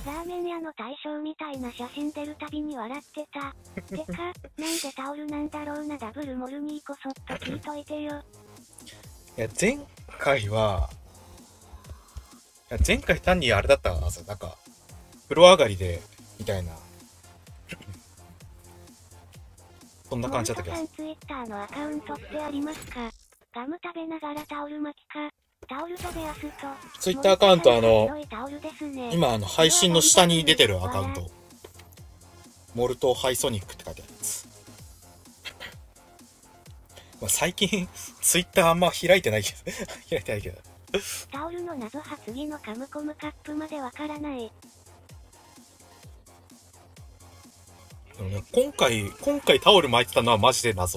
ラーメン屋の大将みたいな写真出るたびに笑ってた。てか、なんでタオルなんだろうな。ダブルモルニーこそっと聞いといてよ。 いや、前回単にあれだったはず。なんか、風呂上がりで、みたいな。そんな感じだった気がする。 ツイッターのアカウントってありますか？ガム食べながらタオル巻きか。タオルとベアスと。 ツイッターアカウント今配信の下に出てるアカウント。モルトハイソニックって書いてあるやつ。まあ、最近、ツイッターあんま開いてないけど。 タオルの謎は次のカムコムカップまでわからない。 でもね、今回タオル巻いてたのはマジで謎。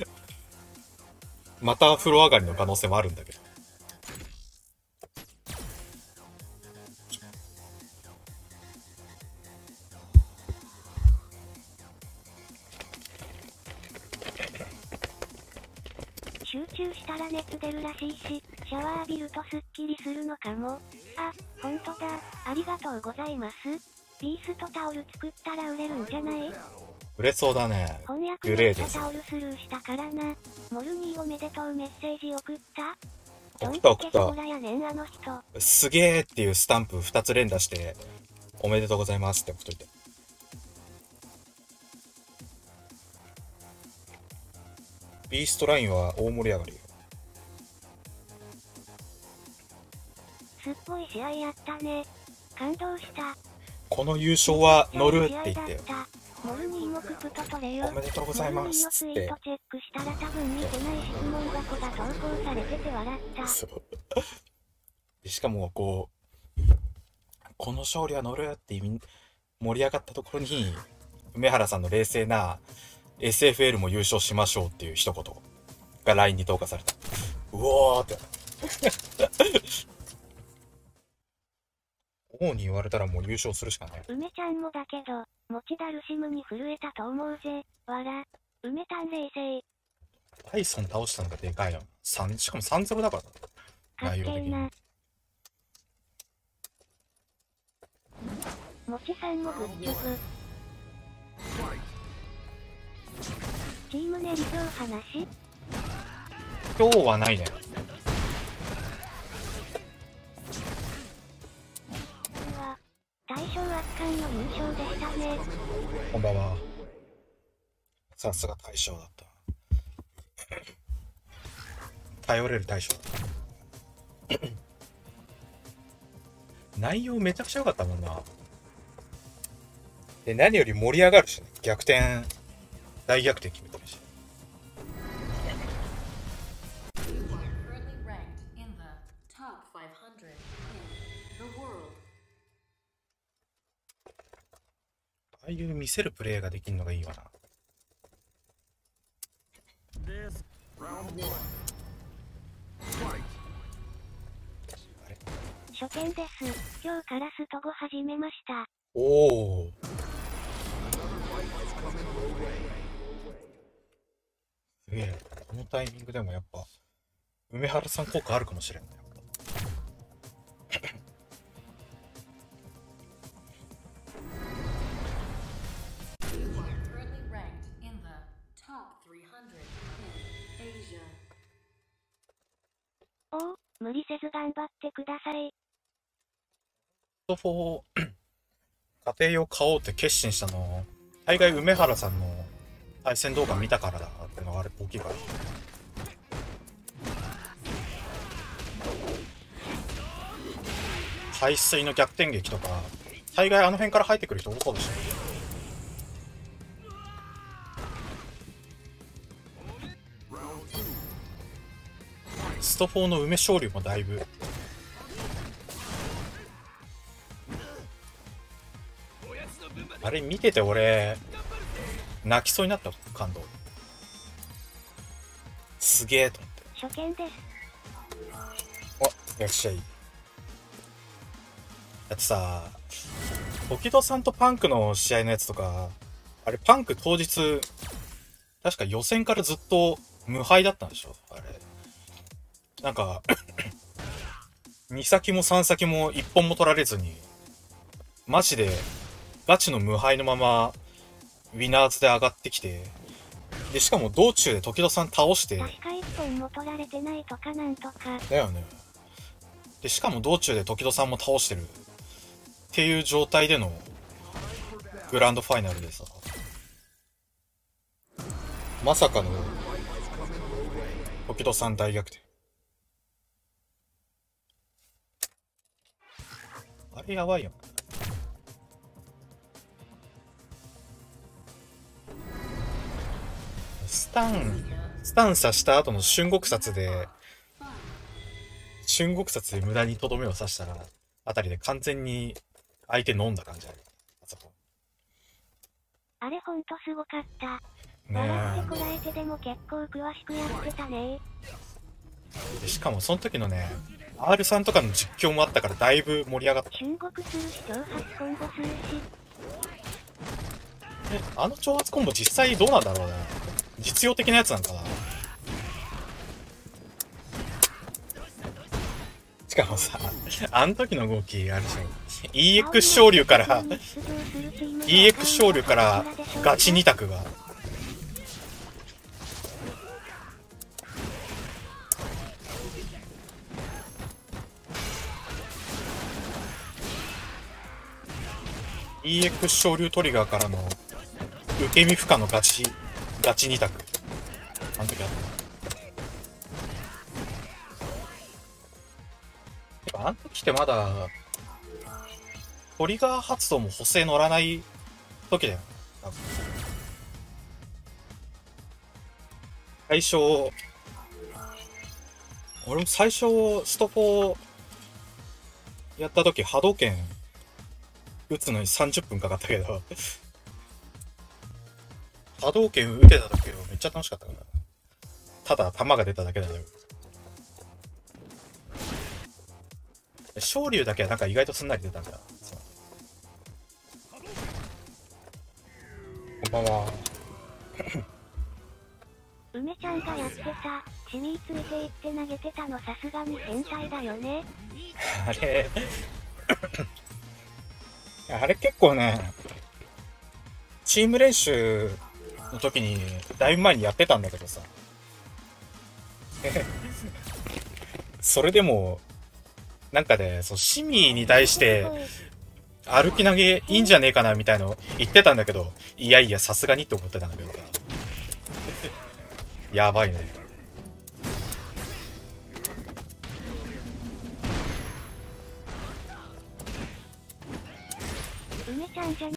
また風呂上がりの可能性もあるんだけど。 集中したら熱出るらしいし、シャワー浴びるとスッキリするのかも。あ、ほんとだ。ありがとうございます。ピースとタオル作ったら売れるんじゃない？ 売れそうだね。 翻訳めっちゃタオルスルーしたからな。モルニーおめでとうメッセージ送った？ 送った。 やねんあの人。 すげーっていうスタンプ2つ連打して、おめでとうございますって送っといて。ビーストラインは大盛り上がりよ。 すっごい試合やったね。感動した。 この優勝は乗るって言ってよ。 モルニーもクプと取れよ。 おめでとうございますっつって。 モルニーのツイートチェックしたら多分見てない質問箱が投稿されてて笑った。 そうしかもこの勝利は乗るって盛り上がったところに梅原さんの冷静な SFL も優勝しましょうっていう一言が LINE に投下された。うおーって王に言われたらもう優勝するしかない。 梅ちゃんもだけど持ちダルシムに震えたと思うぜ。梅たん冷静。 タイソン倒したのがでかいよ。しかも 3-0 だからかっけーな。もちさんもグッジョブ。チーム練り今日話？ 今日はないね。 うわ、大将圧巻の優勝でしたね。 こんばんは。さすが大将だった。頼れる大将だった。内容めちゃくちゃ良かったもんな。で、何より盛り上がるしね。大逆転決めてるし。ああいう見せるプレーができるのがいいわな。 初見です。今日からスト5始めました。 おお。すげえ。このタイミングでもやっぱ梅原さん効果あるかもしれんね。 おお、無理せず頑張ってください。 ソフォー家庭用買おうって決心したの大概梅原さんの対戦動画見たからだってのがあれ大きいから。排水の逆転劇とか大概あの辺から入ってくる人多そうでしょ。スト4の梅勝利もだいぶあれ見てて俺泣きそうになった感動。すげえと思って。 初見です。 お、よっしゃい。だってさ、時戸さんとパンクの試合のやつとか、あれパンク当日確か予選からずっと無敗だったんでしょあれ。なんか2先も3先も1本も取られずにマジでガチの無敗のままウィナーズで上がってきて、でしかも道中で時戸さん倒して、 確か1本も取られてないとかなんとか。 だよね。でしかも道中で時戸さんも倒してるっていう状態でのグランドファイナルでさ、まさかの時戸さん大逆転。あれやばいよね。スタン刺した後の春国殺で無駄にとどめを刺したらあたりで完全に相手飲んだ感じある。あそこ。 あれほんとすごかった。 ね笑ってこらえてでも結構詳しくやってたね。 でしかもその時のね、R さんとかの実況もあったからだいぶ盛り上がった。 春国するし、挑発コンボするし。 あの挑発コンボ実際どうなんだろうね。実用的なやつなんかな。しかもさ、あの時の動きあるじゃん。EX 昇竜から、EX 昇竜からガチ2択が。EX 昇竜トリガーからの受け身負荷のガチ2択。あの時あった。あの時ってまだトリガー発動も補正乗らない時だよ。最初、俺も最初スト4やった時波動拳打つのに30分かかったけど波動拳打てた時めっちゃ楽しかったから。ただ弾が出ただけだよ。昇竜だけはなんか意外とすんなり出たんだ。こんばんは。 梅ちゃんがやってた、シミーついていって投げてたのさすがに変態だよね。 あれ結構ね、チーム練習の時にだいぶ前にやってたんだけどさ。それでも、なんかね、そう、シミーに対して、歩き投げいいんじゃねえかなみたいの言ってたんだけど、いやいや、さすがにって思ってたんだけどさ。やばいね。 梅ちゃんじゃ